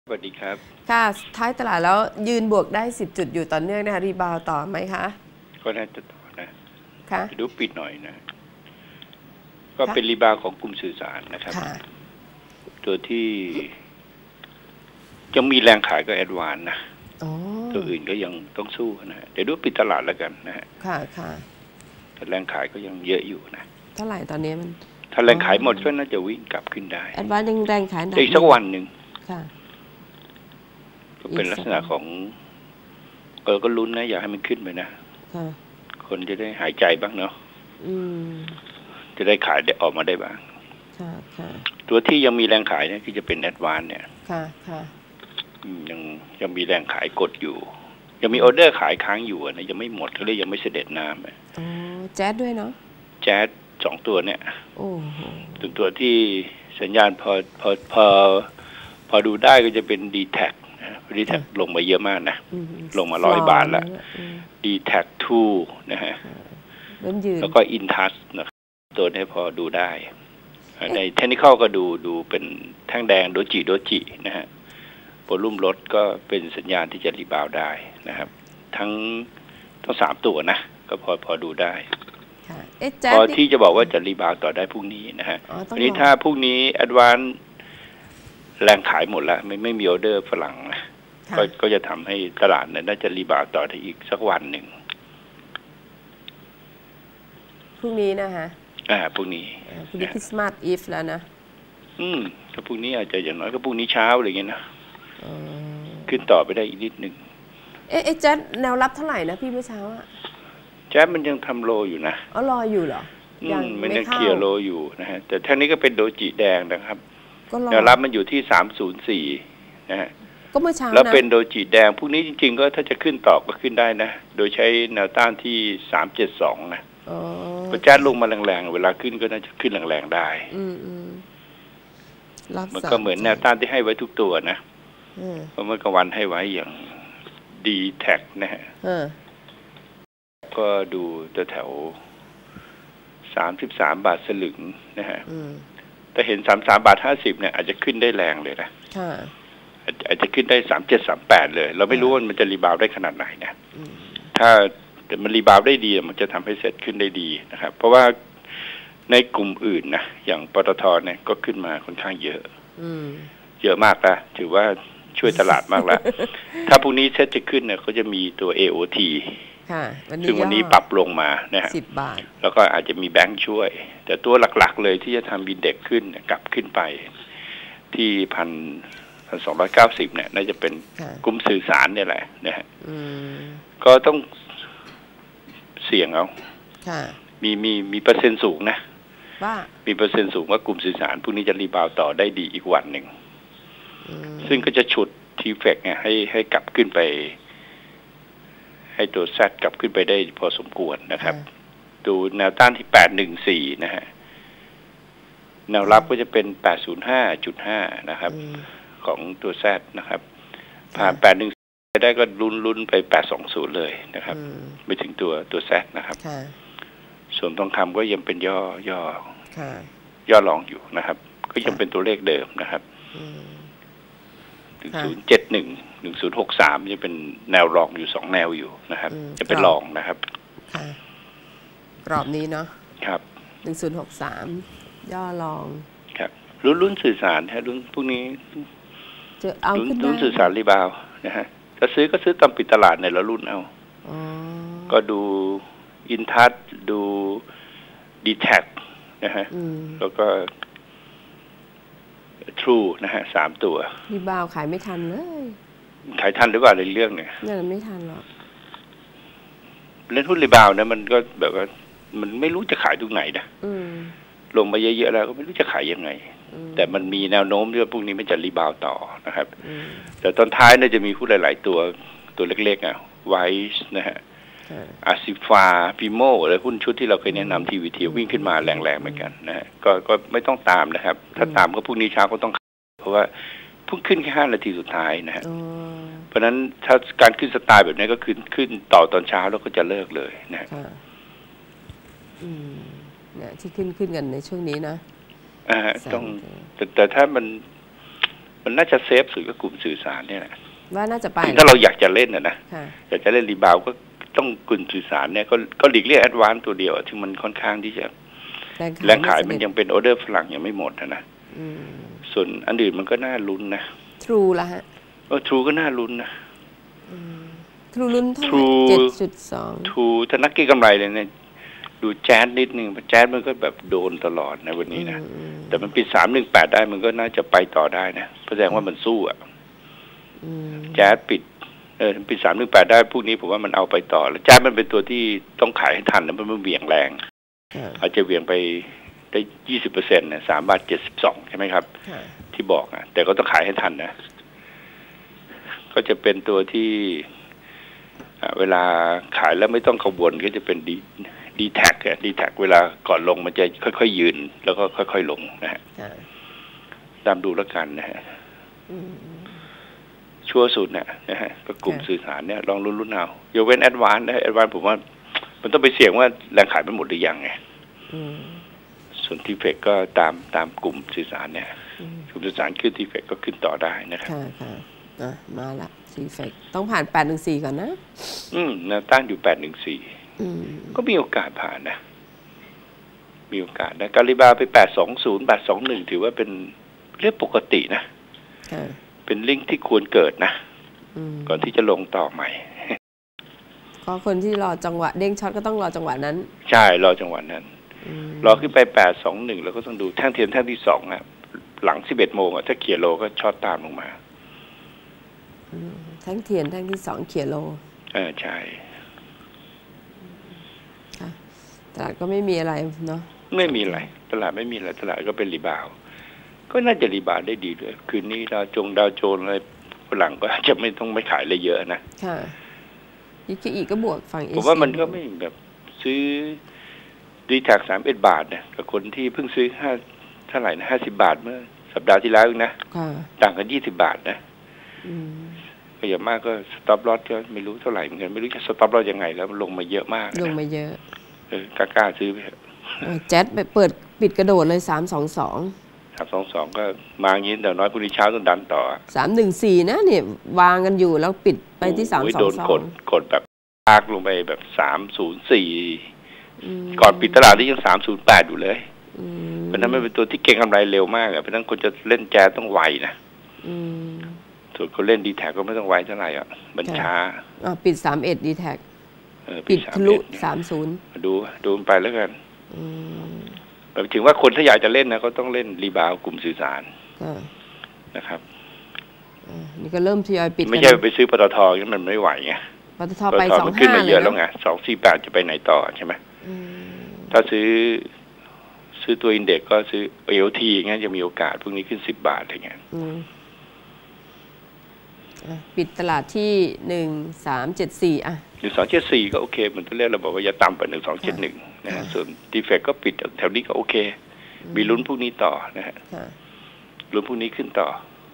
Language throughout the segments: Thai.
สวัสดีครับค่ะท้ายตลาดแล้วยืนบวกได้10จุดอยู่ต่อเนื่องนะคะรีบาวต่อไหมคะก็น่าจะต่อนะค่ะดูปิดหน่อยนะก็เป็นรีบาวของกลุ่มสื่อสารนะครับตัวที่ยังมีแรงขายก็แอดวานนะตัวอื่นก็ยังต้องสู้นะเดี๋ยวดูปิดตลาดแล้วกันนะฮะค่ะค่ะแต่แรงขายก็ยังเยอะอยู่นะเท่าไหร่ตอนนี้มันถ้าแรงขายหมดก็น่าจะวิ่งกลับขึ้นได้แอดวานยังแรงขายอีกสักวันหนึ่งค่ะก็เป็นลักษณะของก็ลุ้นนะอยากให้มันขึ้นไปนะคนจะได้หายใจบ้างเนาะจะได้ขายได้ออกมาได้บ้างตัวที่ยังมีแรงขายเนี่ยคือจะเป็นแอดวานเนี่ยยังมีแรงขายกดอยู่ยังมีออเดอร์ขายค้างอยู่นะยังไม่หมดเขาเลยยังไม่เสด็จน้ำแจ๊ดด้วยเนาะแจ๊ด2ตัวเนี่ยถึงตัวที่สัญญาณพอดูได้ก็จะเป็น D-Tag ดีแท็กลงมาเยอะมากนะลงมา100 บาทแล้ว D-Tag 2นะฮะแล้วก็ Intas นะครับตัวนี้พอดูได้ในเทคนิคก็ดูเป็นแท่งแดงโดจินะฮะโวลุ่มลดก็เป็นสัญญาณที่จะรีบาวได้นะครับทั้ง3ตัวนะก็พอดูได้พอที่จะบอกว่าจะรีบาวต่อได้พรุ่งนี้นะฮะอันนี้ถ้าพรุ่งนี้แอดวานแรงขายหมดแล้วไม่มีออเดอร์ฝรั่งนะก็จะทำให้ตลาดเนี่ยน่าจะรีบาวต่อได้อีกสักวันหนึ่งพรุ่งนี้นะคะพรุ่งนี้คริสต์มาสอีฟแล้วนะก็พรุ่งนี้อาจจะอย่างน้อยก็พรุ่งนี้เช้าอะไรเงี้ยนะขึ้นต่อไปได้อีกนิดหนึ่งแจ๊ดแนวรับเท่าไหร่นะพี่เมื่อเช้าอะแจ๊ดมันยังทำโลอยู่นะรออยู่เหรอมันยังเคลียร์โลอยู่นะฮะแต่ท่านี้ก็เป็นโดจิแดงนะครับแนวรับมันอยู่ที่304นะฮะก็เมื่อเช้าแล้วเป็นโดจิแดงพวกนี้จริงๆก็ถ้าจะขึ้นต่อก็ขึ้นได้นะโดยใช้แนวต้านที่372นะพอแจ๊ดลงมาแรงๆเวลาขึ้นก็น่าจะขึ้นแรงๆได้มันก็เหมือนแนวต้านที่ให้ไว้ทุกตัวนะเพราะเมื่อกลางวันให้ไว้อย่าง D-Tag นะฮะก็ดูแถว33 บาทสลึงนะฮะแต่เห็น33.50 บาทเนี่ยอาจจะขึ้นได้แรงเลยนะอาจจะขึ้นได้3738เลยเราไม่รู้ว่ามันจะรีบาวได้ขนาดไหนนะถ้ามันรีบาวได้ดีมันจะทำให้เซ็ตขึ้นได้ดีนะครับเพราะว่าในกลุ่มอื่นนะอย่างปตทเนี่ยก็ขึ้นมาค่อนข้างเยอะเยอะมากนะถือว่าช่วยตลาดมากแล้วถ้าพรุ่งนี้เซ็ตจะขึ้นเนี่ยเขาจะมีตัว AOT ซึ่งวันนี้ปรับลงมานะฮะ 10 บาทแล้วก็อาจจะมีแบงค์ช่วยแต่ตัวหลักๆเลยที่จะทำบินเด็กขึ้นกลับขึ้นไปที่1,290เนี่ยน่าจะเป็นกลุ่มสื่อสารเนี่ยแหละนะฮะก็ต้องเสี่ยงเอามีเปอร์เซ็นต์สูงนะมีเปอร์เซ็นต์สูงว่ากลุ่มสื่อสารพวกนี้จะรีบาวต่อได้ดีอีกวันหนึ่งซึ่งก็จะฉุดทีเฟกเนี่ยให้กลับขึ้นไปให้ตัวแซดกลับขึ้นไปได้พอสมควรนะครับดูแนวต้านที่814นะฮะแนวรับก็จะเป็น805.5นะครับของตัวแซดนะครับผ่าน814ได้ก็ลุ้นไป820เลยนะครับไปถึงตัวแซดนะครับส่วนทองคำก็ยังเป็นย่อรองอยู่นะครับก็ยังเป็นตัวเลขเดิมนะครับ1071 1063จะเป็นแนวรองอยู่2แนวอยู่นะครับจะเป็นรองนะครับกรอบนี้เนาะครับ 1063ย่อรองครับลุ้นสื่อสารฮะลุ้นพวกนี้ลุ้นสื่อสารรีบาวนะฮะถ้าซื้อก็ซื้อตามปิดตลาดเนี่ยแล้วลุ้นเอาก็ดูอินทัศดู D-Tag นะฮะแล้วก็True นะฮะ3ตัวรีบาวขายไม่ทันเลยขายทันหรือเปล่าในเรื่องเนี่ยไม่ทันหรอกเล่นหุ้นรีบาวนะมันก็แบบว่ามันไม่รู้จะขายตรงไหนนะลงมาเยอะๆแล้วก็ไม่รู้จะขายยังไงแต่มันมีแนวโน้มที่ว่าพวกนี้มันจะรีบาวต่อนะครับแต่ตอนท้ายน่าจะมีหุ้นหลายๆตัวเล็กๆอ่ะไวส์นะฮะอาซิฟาพิโมอะไรหุ้นชุดที่เราเคยแนะนำทีวีทีวิ่งขึ้นมาแรงๆเหมือนกันนะฮะก็ไม่ต้องตามนะครับถ้าตามก็พรุ่งนี้เช้าก็ต้องเพราะว่าเพิ่งขึ้นแค่5 นาทีสุดท้ายนะฮะเพราะนั้นถ้าการขึ้นสไตล์แบบนี้ก็ขึ้นต่อตอนเช้าแล้วก็จะเลิกเลยนะฮะเนี่ยที่ขึ้นกันในช่วงนี้นะต้องแต่ถ้ามันมันน่าจะเซฟสุดก็กลุ่มสื่อสารเนี่ยแหละว่าน่าจะไปถ้าเราอยากจะเล่นนะอยากจะเล่นรีบาวก็ต้องกลุ่มสื่อสารเนี่ยก็หลีกเลี่ยงแอดวานซ์ตัวเดียวที่มันค่อนข้างที่จะแรงขายมันยังเป็นออเดอร์ฝรั่งยังไม่หมดนะส่วนอันอื่นมันก็น่าลุ้นนะทรูละฮะทรูก็น่าลุ้นนะทรูลุ้นเท่าไหร่7.2 ทรูถ้านักเก็งกำไรเลยเนี่ยดูแจ๊สนิดนึงแจ๊สมันก็แบบโดนตลอดนะวันนี้นะแต่มันปิด318ได้มันก็น่าจะไปต่อได้นะแสดงว่ามันสู้อ่ะแจ๊สปิด318ได้พวกนี้ผมว่ามันเอาไปต่อแล้วแจ๊สมันเป็นตัวที่ต้องขายให้ทันแล้วมันเหวี่ยงแรงอาจจะเหวี่ยงไปได้ 20% นะ3.72 ใช่ไหมครับที่บอกอ่ะแต่ก็ต้องขายให้ทันนะก็จะเป็นตัวที่เวลาขายแล้วไม่ต้องขบวนก็จะเป็นดีแท็กเวลาก่อนลงมันจะค่อยๆยืนแล้วก็ค่อยๆลงนะฮะตามดูแล้วกันนะฮะชัวร์สุดนะฮะก็กลุ่มสื่อสารเนี่ยลองลุ้นๆเอายกเว้นแอดวานซ์นะแอดวานซ์ผมว่ามันต้องไปเสี่ยงว่าแรงขายมันหมดหรือยังไงส่วนทีเฟกก็ตามกลุ่มสื่อสารเนี่ยกลุ่มสื่อสารขึ้นทีเฟกก็ขึ้นต่อได้นะครับมาละทีเฟกต้องผ่าน814ก่อนนะแนวต้านอยู่814ก็มีโอกาสผ่านนะมีโอกาสนะการิบาไป820 821ถือว่าเป็นเรื่องปกตินะเป็นลิงก์ที่ควรเกิดนะก่อนที่จะลงต่อใหม่ก็คนที่รอจังหวะเด้งช็อตก็ต้องรอจังหวะนั้นใช่รอจังหวะนั้นรอขึ้นไป821แล้วก็ต้องดูแท่งเทียนแท่งที่2นะหลัง 11 โมงถ้าเขียโลก็ช็อตตามลงมาแท่งเทียนแท่งที่2เขียโลใช่ตลาดก็ไม่มีอะไรเนาะไม่มีอะไรตลาดไม่มีอะไรตลาดก็เป็นรีบาวก็น่าจะรีบาวได้ดีด้วยคืนนี้ดาวโจนอะไรฝรั่งก็จะไม่ต้องไม่ขายอะไรเยอะนะค่ะยิคอีก็บวกฝั่งผมว่ามันก็ไม่แบบซื้อดีแท็ก31 บาทเนี่ยกับคนที่เพิ่งซื้อเท่าไหร่นะ50 บาทเมื่อสัปดาห์ที่แล้วนะต่างกัน20 บาทนะก็อย่างมากก็สต็อปลอสก็ไม่รู้เท่าไหร่เหมือนกันไม่รู้จะสต็อปลอสยังไงแล้วมันลงมาเยอะมากลงมาเยอะกล้าซื้อไปแจ๊ดไปเปิดปิดกระโดดเลย322 ก็มาอย่างนี้แต่น้อยพรุ่งนี้เช้าต้องดันต่อ 314นะเนี่ยวางกันอยู่แล้วปิดไปที่322 โดนกดแบบลากลงไปแบบ304ก่อนปิดตลาดนี่ยัง308อยู่เลยเพราะนั้นมันเป็นตัวที่เก็งกำไรเร็วมากเพราะนั้นคนจะเล่นแจ๊ต้องไวนะส่วนคนเล่นดีแท็กก็ไม่ต้องไวเท่าไหร่มันช้าปิด31ดีแท็กปิดทะลุ30 ดูไปแล้วกันถึงว่าคนถ้าอยากจะเล่นนะก็ต้องเล่นรีบาวกลุ่มสื่อสารนะครับนี่ก็เริ่มทยอยปิดไม่ใช่ไปซื้อปตทมันไม่ไหวไงปตทไป25 ขึ้นมาเยอะแล้วไง248จะไปไหนต่อใช่ไหมถ้าซื้อตัวอินเด็กซ์ก็ซื้อ AOT งั้นจะมีโอกาสพวกนี้ขึ้น10 บาทอะไรเงี้ยปิดตลาดที่1374 1374ก็โอเคเหมือนที่แรกเราบอกว่าอย่าต่ำกว่า1271นะฮะส่วนดีเฟกก็ปิดแถวนี้ก็โอเคมีลุ้นพวกนี้ต่อนะฮะลุ้นพวกนี้ขึ้นต่อ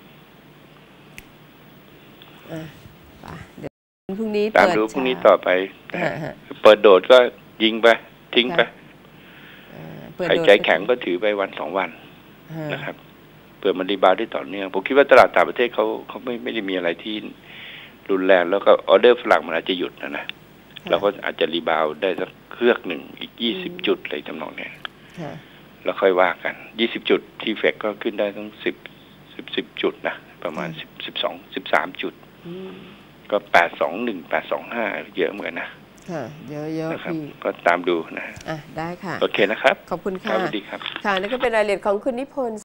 เดี๋ยวพรุ่งนี้ตามดูพรุ่งนี้ต่อไปเปิดโดดก็ยิงไปทิ้งไปใครใจแข็งก็ถือไปวัน2 วันนะครับเปิดมันรีบาวได้ต่อเนื่องผมคิดว่าตลาดต่างประเทศเขาไม่ได้มีอะไรที่รุนแรงแล้วก็ออเดอร์ฝรั่งมันอาจจะหยุดนะเราก็อาจจะรีบาวได้สักเครือกหนึ่งอีก20 จุดอะไรทำนองนี้แล้วค่อยว่ากัน20 จุดที่เฟกก็ขึ้นได้ทั้ง10 จุดนะประมาณ13 จุดก็821 825เยอะเหมือนกันนะเยอะๆพี่ก็ตามดูนะได้ค่ะโอเคนะครับขอบคุณค่ะสวัสดีครับค่ะนั่นก็เป็นรายละเอียดของคุณนิพนธ์